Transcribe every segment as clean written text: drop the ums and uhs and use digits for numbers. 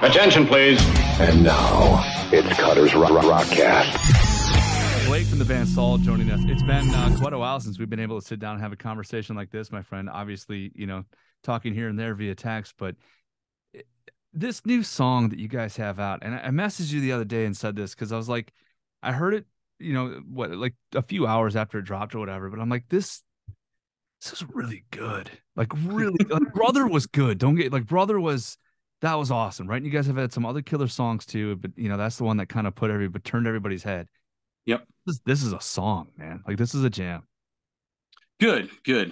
Attention, please. And now, it's Cutter's Rockcast. Blake from the band Saul joining us. It's been quite a while since we've been able to sit down and have a conversation like this, my friend. Obviously, talking here and there via text, but this new song that you guys have out, and I messaged you the other day and said this because I was like, I heard it, like a few hours after it dropped or whatever, but I'm like, this is really good. Like, really, like, Brother was good. That was awesome, right? And you guys have had some other killer songs too, but that's the one that kind of turned everybody's head. Yep. This is a song, man. Like, this is a jam. Good.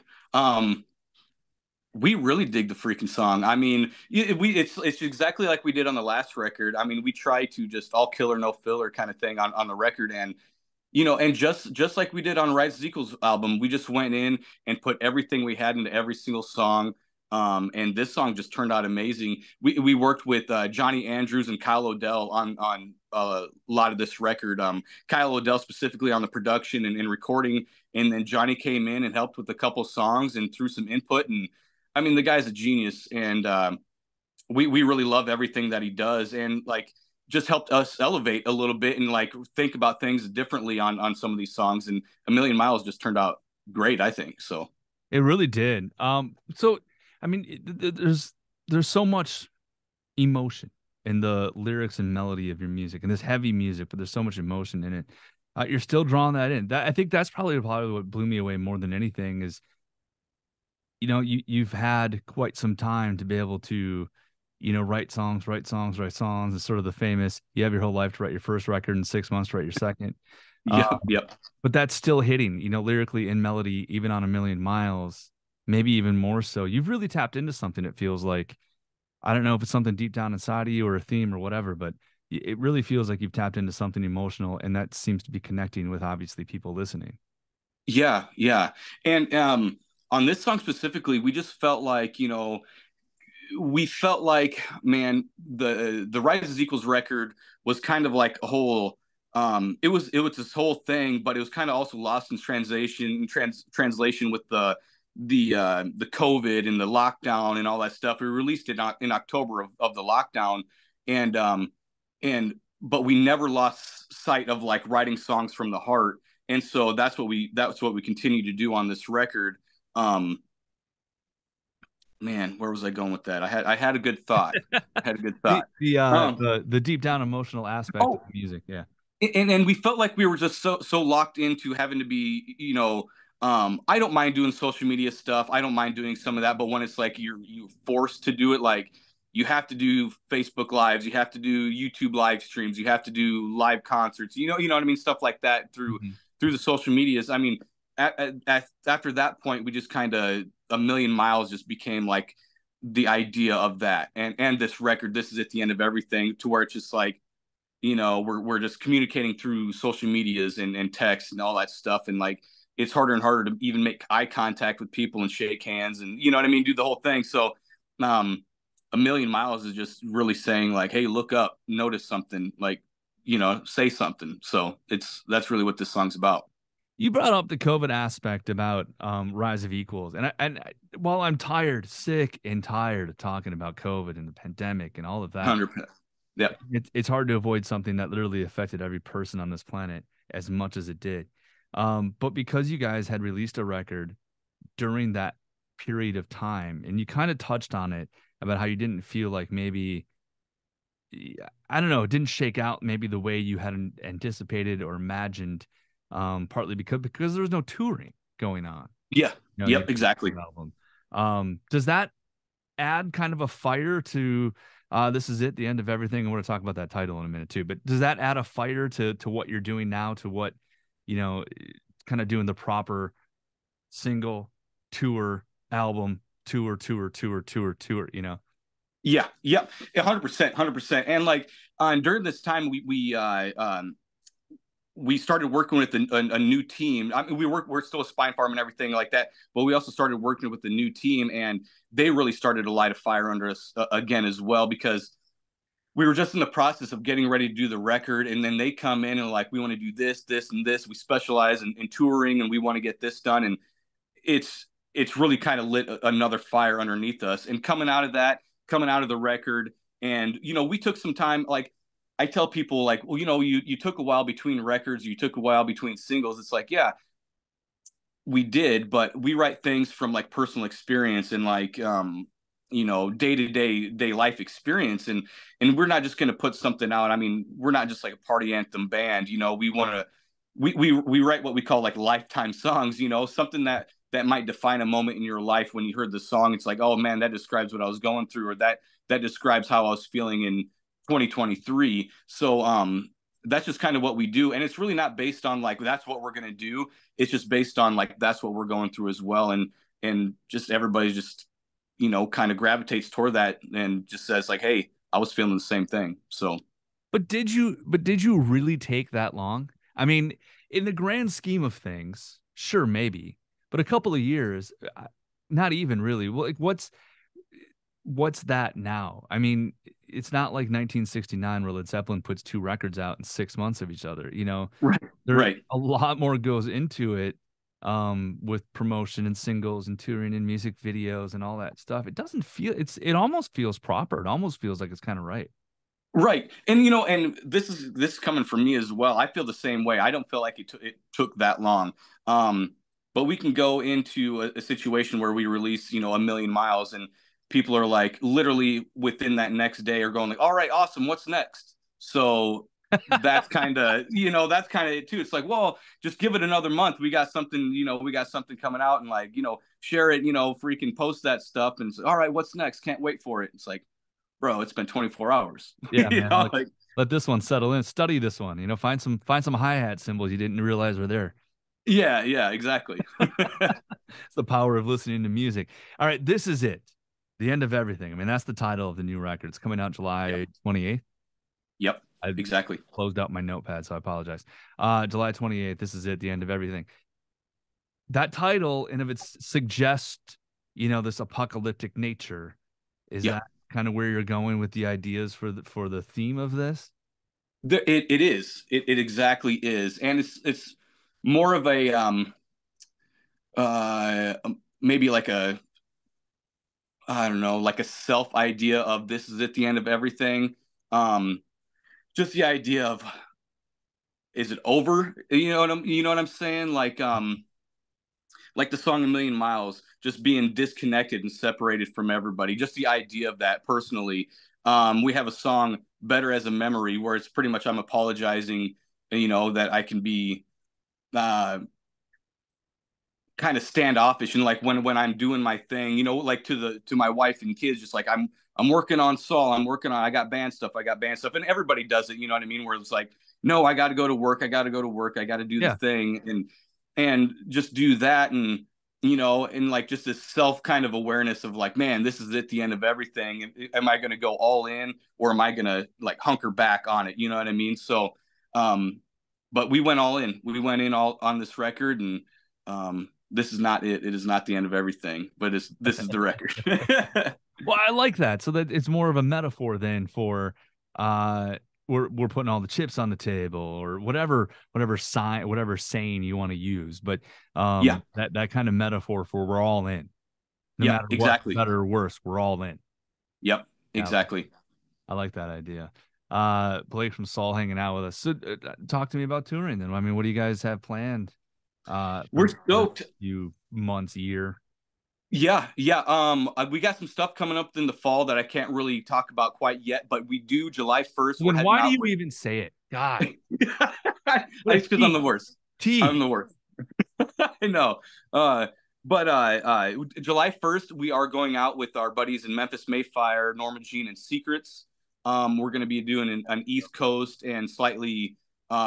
We really dig the freaking song. I mean, it's exactly like we did on the last record. I mean, we try to just all killer, no filler kind of thing on the record. And, and just like we did on Rise of Equals album, we just went in and put everything we had into every single song. And this song just turned out amazing. We worked with Johnny Andrews and Kyle Odell on a lot of this record. Kyle Odell specifically on the production and recording, and then Johnny came in and helped with a couple songs and threw some input. And I mean, the guy's a genius, and we really love everything that he does, and like just helped us elevate a little bit and like think about things differently on some of these songs. And A Million Miles just turned out great, I think. So it really did. So I mean, there's so much emotion in the lyrics and melody of your music, and this heavy music, but there's so much emotion in it. You're still drawing that in. I think that's probably what blew me away more than anything is, you've had quite some time to be able to, write songs. It's sort of the famous, you have your whole life to write your first record and 6 months to write your second. Yep. But that's still hitting, lyrically in melody, even on A Million Miles. Maybe even more so. You've really tapped into something, it feels like. I don't know if it's something deep down inside of you or a theme or whatever, but it really feels like you've tapped into something emotional, and that seems to be connecting with, obviously, people listening. Yeah. And on this song specifically, we just felt like, man, the Rise is Equals record was kind of like a whole it was this whole thing, but it was kind of also lost in translation with the COVID and the lockdown and all that stuff. We released it in October of the lockdown, but we never lost sight of like writing songs from the heart. And so that's what we continue to do on this record. Man, where was I going with that? I had a good thought. The deep down emotional aspect of the music. Yeah. And we felt like we were just so locked into having to be, I don't mind doing social media stuff. I don't mind doing some of that. But when it's like you're forced to do it, like you have to do Facebook Lives, you have to do YouTube live streams, you have to do live concerts, you know what I mean? Stuff like that through the social medias. I mean, after that point, we just kind of, A Million Miles just became like the idea of that. And this record, this is at the end of everything, to where it's just like, we're just communicating through social medias and text and all that stuff. And like, it's harder and harder to even make eye contact with people and shake hands and, you know what I mean? Do the whole thing. So, A Million Miles is just really saying like, hey, look up, notice something, like, say something. So that's really what this song's about. You brought up the COVID aspect about Rise of Equals. And while I'm sick and tired of talking about COVID and the pandemic and all of that, 100%. Yeah, it's hard to avoid something that literally affected every person on this planet as much as it did. But because you guys had released a record during that period of time, and you kind of touched on it about how you didn't feel like maybe, I don't know, it didn't shake out maybe the way you had anticipated or imagined, partly because there was no touring going on. Yeah. Yep. Exactly. Does that add kind of a fire to this is it, the end of everything? I want to talk about that title in a minute too, but does that add a fire to what you're doing now, to what, kind of doing the proper single tour album tour, Yeah. 100%. And like, during this time, we started working with a new team. I mean, we're still a Spine Farm and everything like that, but we also started working with the new team, and they really started to light a fire under us again as well, because we were just in the process of getting ready to do the record. And then they come in and like, we want to do this, and this. We specialize in touring, and we want to get this done. And it's really kind of lit another fire underneath us. And coming out of the record, And, we took some time. Like, I tell people, like, well, you took a while between records, you took a while between singles. It's like, yeah, we did, but we write things from like personal experience and like day-to-day life experience, and we're not just going to put something out. I mean, we're not just like a party anthem band. We want to we write what we call like lifetime songs, something that might define a moment in your life. When you heard the song, it's like, oh man, that describes what I was going through, or that describes how I was feeling in 2023. So that's just kind of what we do, and it's really not based on like that's what we're going to do. It's just based on like that's what we're going through as well, and just everybody just kind of gravitates toward that and just says like, hey, I was feeling the same thing. So But did you really take that long? I mean, in the grand scheme of things, sure, maybe, but a couple of years, not even really. Well, like what's that now? I mean, it's not like 1969 where Led Zeppelin puts 2 records out in 6 months of each other. right, right. A lot more goes into it, with promotion and singles and touring and music videos and all that stuff. It doesn't feel it almost feels proper. It almost feels like it's kind of right. Right. And and this is coming from me as well. I feel the same way. I don't feel like it took that long. But we can go into a situation where we release, a million miles, and people are like literally within that next day are going like, all right, awesome, what's next? So that's kind of, it too. It's like, well, just give it another month. We got something, coming out, and like, share it, freaking post that stuff, and it's like, all right, what's next? Can't wait for it. It's like, bro, it's been 24 hours. Yeah, man. Let this one settle in. Study this one. Find some hi-hat symbols you didn't realize were there. Yeah, exactly. It's the power of listening to music. All right, this is it. The End of Everything. I mean, that's the title of the new record. It's coming out July 28th. Yep. Exactly. Closed out my notepad, so I apologize. July 28th. This is it. The End of Everything. That title, and if it suggests, this apocalyptic nature, is that kind of where you're going with the ideas for the theme of this? It is. It exactly is, and it's more of a maybe like a, I don't know, like a self idea of this is at the end of everything. Just the idea of, is it over? You know what I'm saying? Like the song A Million Miles, just being disconnected and separated from everybody. Just the idea of that personally. We have a song, Better as a Memory, where it's pretty much I'm apologizing, that I can be kind of standoffish, and like when I'm doing my thing, like to my wife and kids, just like I'm working on Saul, I got band stuff, and everybody does it, you know what I mean? Where it's like, no, I got to go to work, I got to do the thing, and just do that, and and like just this self kind of awareness of like, man, this is at the end of everything. Am I going to go all in, or am I going to like hunker back on it? You know what I mean? So, but we went all in. We went in all on this record, and this is not it. It is not the end of everything, but this is the record. Well, I like that. So that it's more of a metaphor than for we're putting all the chips on the table, or whatever saying you want to use. But that kind of metaphor for we're all in. No matter exactly. what, better or worse, we're all in. Yep, exactly. I like that idea. Blake from Saul hanging out with us. So talk to me about touring then. I mean, what do you guys have planned? We're stoked. Few months, year. Yeah. We got some stuff coming up in the fall that I can't really talk about quite yet, but we do July 1st. Why do you even say it? God. It's because I'm the worst. I'm the worst. I know. But July 1st, we are going out with our buddies in Memphis Mayfire, Norma Jean, and Secrets. We're going to be doing an East Coast and slightly,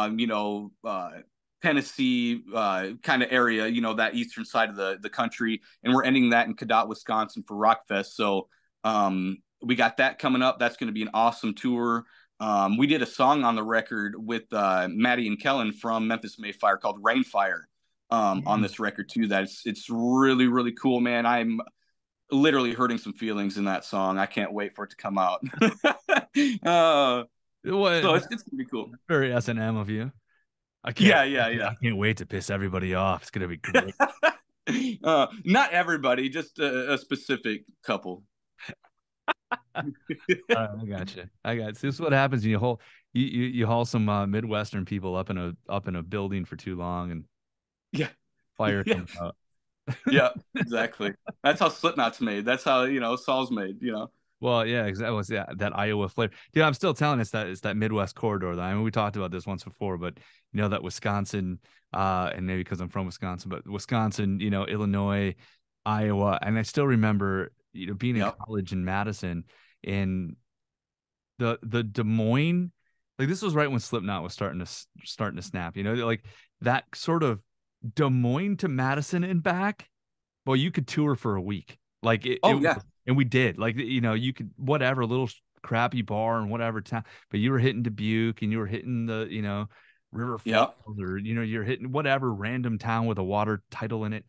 Tennessee kind of area, that eastern side of the country, and we're ending that in Cadott, Wisconsin for Rockfest. So we got that coming up. That's going to be an awesome tour. We did a song on the record with Maddie and Kellen from Memphis Mayfire called Rainfire on this record too. It's really, really cool, man. I'm literally hurting some feelings in that song. I can't wait for it to come out. So it's gonna be cool. Very S&M of you. I can't wait to piss everybody off. It's gonna be great. Not everybody, just a specific couple. I got you. I got you. This is what happens when you haul some Midwestern people up in a building for too long and Yeah. fire Yeah. comes out. Yeah, exactly. That's how Slipknot's made. That's how, Saul's made, Well, yeah, exactly. Was that Iowa flavor, dude? I'm still telling us that it's that Midwest corridor. Though. I mean, we talked about this once before, but that Wisconsin, and maybe because I'm from Wisconsin, but Wisconsin, Illinois, Iowa, and I still remember, being in Yep. college in Madison, in the Des Moines, like this was right when Slipknot was starting to snap. Like that sort of Des Moines to Madison and back. Well, you could tour for a week. Like Oh, yeah. and we did. Like, you could whatever little crappy bar and whatever town, but you were hitting Dubuque and you were hitting the, River Yep. Falls, or you're hitting whatever random town with a water title in it.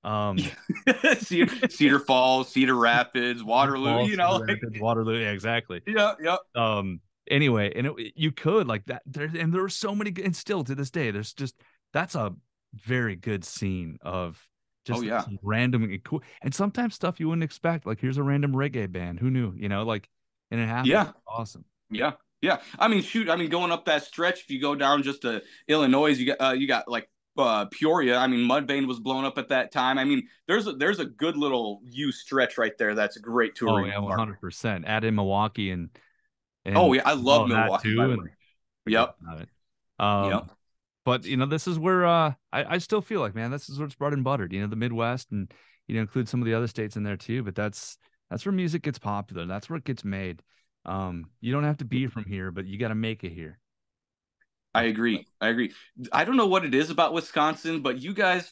Cedar Falls, Cedar Rapids, Waterloo, Falls, Cedar Rapids, Waterloo. Yeah, exactly. Yeah, yeah. Anyway, and you could like that there, and there were so many, and still to this day, that's a very good scene of just random and cool, and sometimes stuff you wouldn't expect. Like here's a random reggae band. Who knew? Like, and it happened. Yeah. Awesome. Yeah. Yeah. I mean, shoot. I mean, going up that stretch, if you go down just to Illinois, you got like Peoria. I mean, Mudvayne was blown up at that time. I mean, there's a good little U stretch right there. That's a great touring. Oh yeah, 100%. Add in Milwaukee and oh yeah, I love Milwaukee too. And yep. About it. Yep. But this is where I still feel like, man, this is where it's bread and buttered. The Midwest, and include some of the other states in there too. But that's where music gets popular. That's where it gets made. You don't have to be from here, but you got to make it here. I agree. I don't know what it is about Wisconsin, but you guys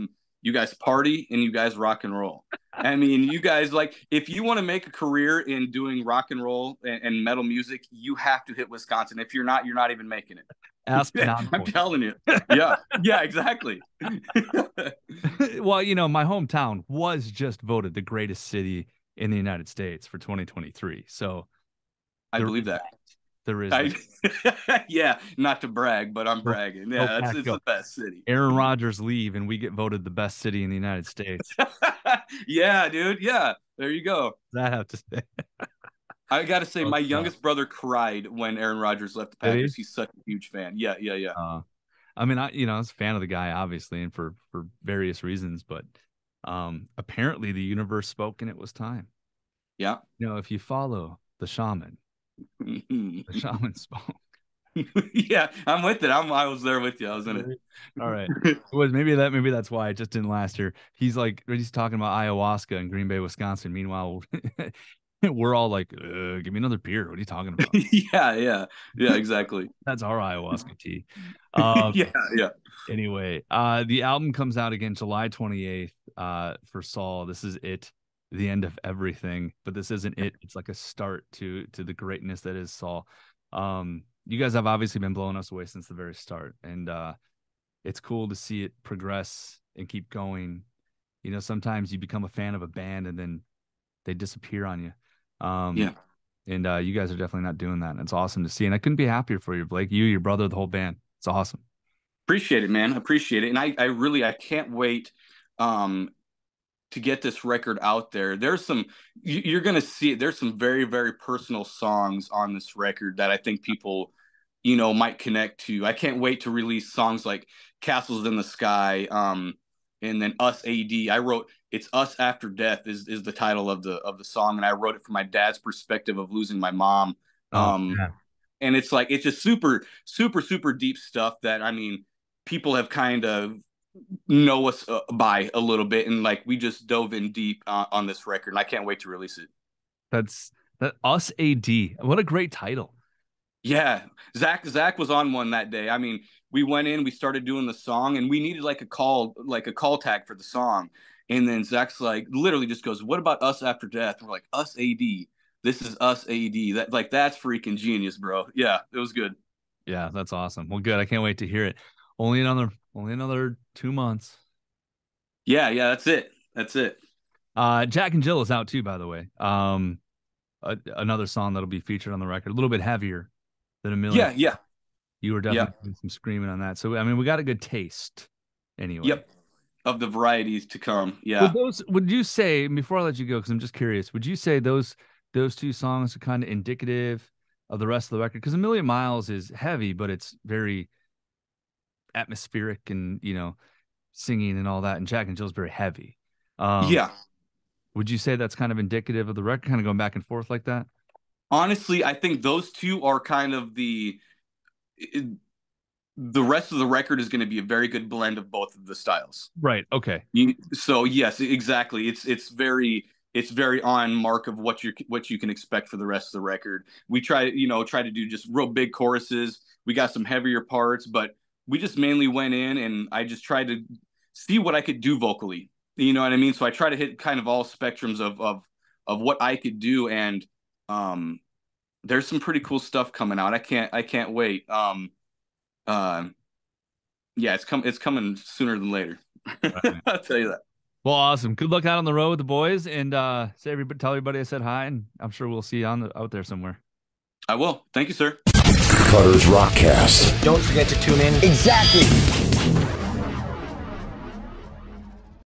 party and you guys rock and roll. I mean, you guys, like, if you want to make a career in doing rock and roll and metal music, you have to hit Wisconsin. If you're not even making it. I'm telling you. Yeah. Yeah, exactly. Well, my hometown was just voted the greatest city in the United States for 2023. So I believe that. There is. Yeah, not to brag, but I'm bragging. Yeah, it's the best city. Aaron Rodgers leave, and we get voted the best city in the United States. Yeah, dude. Yeah, there you go. I have to say. I got to say, my youngest brother cried when Aaron Rodgers left the Packers. He's such a huge fan. Yeah. I mean, I was a fan of the guy, obviously, and for various reasons, but apparently the universe spoke and it was time. Yeah. If you follow the shaman, the shaman spoke. Yeah, I'm with it. I was there with you. I was in it. All right. Maybe that's why it just didn't last here. He's talking about ayahuasca in Green Bay, Wisconsin. Meanwhile, we're all like, give me another beer. What are you talking about? Yeah, exactly. That's our ayahuasca tea. Yeah. Anyway, the album comes out again July 28th for Saul. This is it, the end of everything. But this isn't it. It's like a start to the greatness that is Saul. You guys have obviously been blowing us away since the very start. And it's cool to see it progress and keep going. Sometimes you become a fan of a band and then they disappear on you. And you guys are definitely not doing that. And it's awesome to see. And I couldn't be happier for you, Blake. You, your brother, the whole band. It's awesome. Appreciate it, man. Appreciate it. And I can't wait to get this record out there. You're going to see it. There's some very, very personal songs on this record that I think people, might connect to. I can't wait to release songs like Castles in the Sky. And then Us AD. I wrote It's Us After Death is the title of the song. And I wrote it from my dad's perspective of losing my mom. And it's just super, super, super deep stuff that, I mean, people have kind of know us by a little bit. And we just dove in deep on this record. And I can't wait to release it. That's Us AD. What a great title. Yeah. Zach was on one that day. I mean, we went in, we started doing the song, and we needed a call tag for the song. And then Zach's literally just goes, "What about Us After Death?" And we're like, "Us AD. This is Us AD." That's freaking genius, bro. Yeah, it was good. Yeah, that's awesome. Well, good. I can't wait to hear it. Only another 2 months. Yeah, that's it. Jack and Jill is out too, by the way. Another song that'll be featured on the record, a little bit heavier than A Million. Yeah. You were definitely doing some screaming on that. So, I mean, we got a good taste anyway. Yep. Of the varieties to come. Yeah. Would you say, before I let you go, because I'm just curious, would you say those those two songs are kind of indicative of the rest of the record? Because A Million Miles is heavy, but it's very atmospheric and, you know, singing and all that. And Jack and Jill's very heavy. Yeah. Would you say that's kind of indicative of the record, kind of going back and forth like that? Honestly, I think those two are kind of the rest of the record is going to be a very good blend of both of the styles. Right. Okay. So yes, exactly. It's very on mark of what you can expect for the rest of the record. We try to do just real big choruses. We got some heavier parts, but we just mainly went in and I just tried to see what I could do vocally. You know what I mean? So I try to hit kind of all spectrums of what I could do, and there's some pretty cool stuff coming out. I can't wait. Yeah, it's coming sooner than later. Right. I'll tell you that. Well, awesome. Good luck out on the road with the boys, and tell everybody I said hi, and I'm sure we'll see you out there somewhere. I will. Thank you, sir. Cutter's Rockcast. Don't forget to tune in. Exactly.